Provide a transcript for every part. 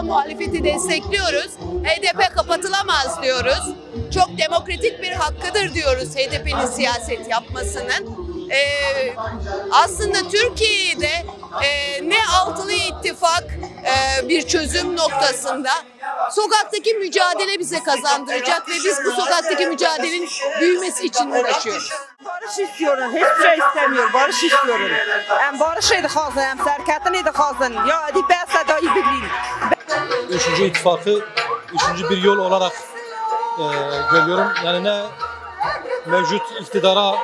muhalefeti destekliyoruz. HDP kapatılamaz diyoruz. Çok demokratik bir hakkıdır diyoruz HDP'nin siyaset yapmasının. Aslında Türkiye'de ne altılı ittifak bir çözüm noktasında sokaktaki mücadele bize kazandıracak ve biz bu sokaktaki mücadelenin büyümesi için uğraşıyoruz. Barış istiyorum, hiçbir şey istemiyorum. Barış istiyorum. Hem barış edikazın, hem serketin edikazın. Ya hadi ben da iyi bileyim. Üçüncü ittifakı, üçüncü bir yol olarak görüyorum. Yani ne mevcut iktidara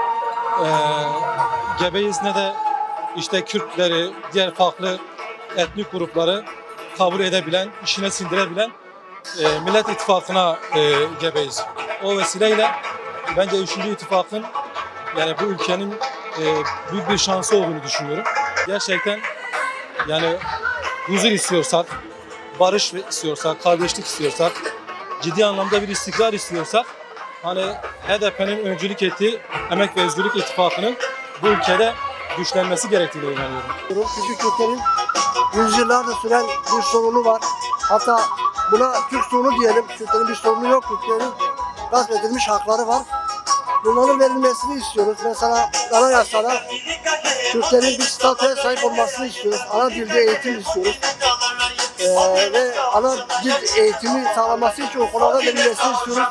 gebeyiz ne de işte Kürtleri, diğer farklı etnik grupları kabul edebilen, işine sindirebilen Millet İttifakı'na gebeyiz. O vesileyle bence üçüncü ittifakın yani bu ülkenin büyük bir şansı olduğunu düşünüyorum. Gerçekten yani huzur istiyorsak, barış istiyorsak, kardeşlik istiyorsak, ciddi anlamda bir istikrar istiyorsak, hani HDP'nin öncülük ettiği Emek ve Özgürlük İttifakı'nın bu ülkede güçlenmesi gerektiğine inanıyorum. Çünkü Kürtlerin yüzyıllardır süren bir sorunu var. Hatta buna Türk sorunu diyelim. Kürtlerin bir sorunu yok. Kürtlerin gasp edilmiş hakları var. Bunların verilmesini istiyoruz. Mesela anayasada Kürtlerin bir statüye sahip olmasını istiyoruz. Ana dilde eğitim istiyoruz. Ve ana dil eğitimi sağlaması için okullarda verilmesini istiyoruz.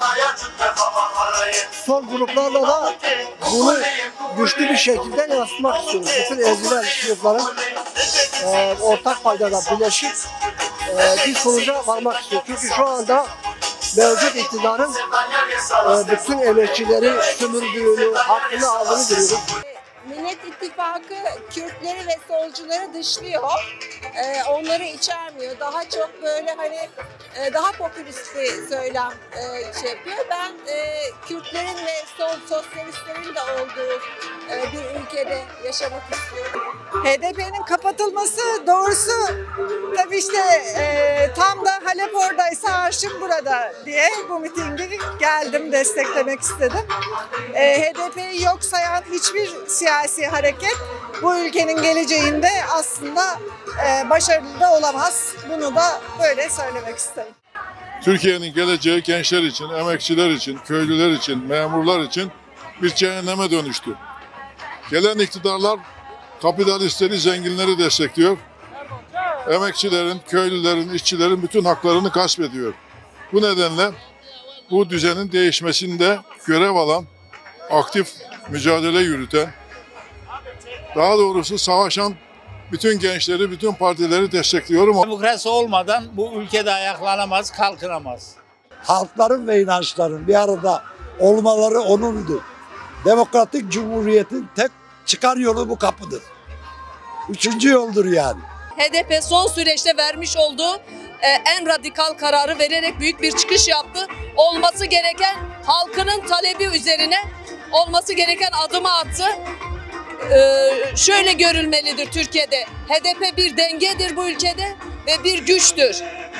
Sol gruplarla da bunu güçlü bir şekilde yansıtmak istiyoruz. Bütün ezilen sınıfların ortak paydada birleşip bir sonuca varmak istiyor. Çünkü şu anda mevcut iktidarın bütün emekçileri sömürdüğünü, hakkını aldığını görüyoruz. Millet İttifakı Kürtleri ve solcuları dışlıyor. Onları içermiyor. Daha çok böyle hani daha popülist bir söylem şey yapıyor. Ben Kürtlerin ve sosyalistlerin de olduğu bir ülkede yaşamak istiyorum. HDP'nin kapatılması doğrusu tabii işte tam da Halep oradaysa Haşim burada diye bu mitingi geldim, desteklemek istedim. HDP'yi yok sayan hiçbir siyasi hareket bu ülkenin geleceğinde aslında başarılı da olamaz. Bunu da böyle söylemek istedim. Türkiye'nin geleceği gençler için, emekçiler için, köylüler için, memurlar için bir cehenneme dönüştü. Gelen iktidarlar kapitalistleri, zenginleri destekliyor. Emekçilerin, köylülerin, işçilerin bütün haklarını gasp ediyor. Bu nedenle bu düzenin değişmesinde görev alan, aktif mücadele yürüten, daha doğrusu savaşan bütün gençleri, bütün partileri destekliyorum. Demokrasi olmadan bu ülkede ayaklanamaz, kalkınamaz. Halkların ve inançların bir arada olmaları onundu. Demokratik Cumhuriyet'in tek çıkar yolu bu kapıdır. Üçüncü yoldur yani. HDP son süreçte vermiş olduğu en radikal kararı vererek büyük bir çıkış yaptı. Olması gereken halkının talebi üzerine olması gereken adımı attı. Şöyle görülmelidir Türkiye'de. HDP bir dengedir bu ülkede ve bir güçtür.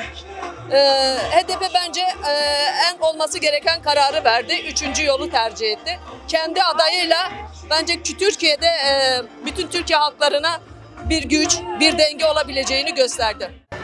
HDP bence en olması gereken kararı verdi. Üçüncü yolu tercih etti. Kendi adayıyla bence Türkiye'de bütün Türkiye halklarına bir güç, bir denge olabileceğini gösterdi.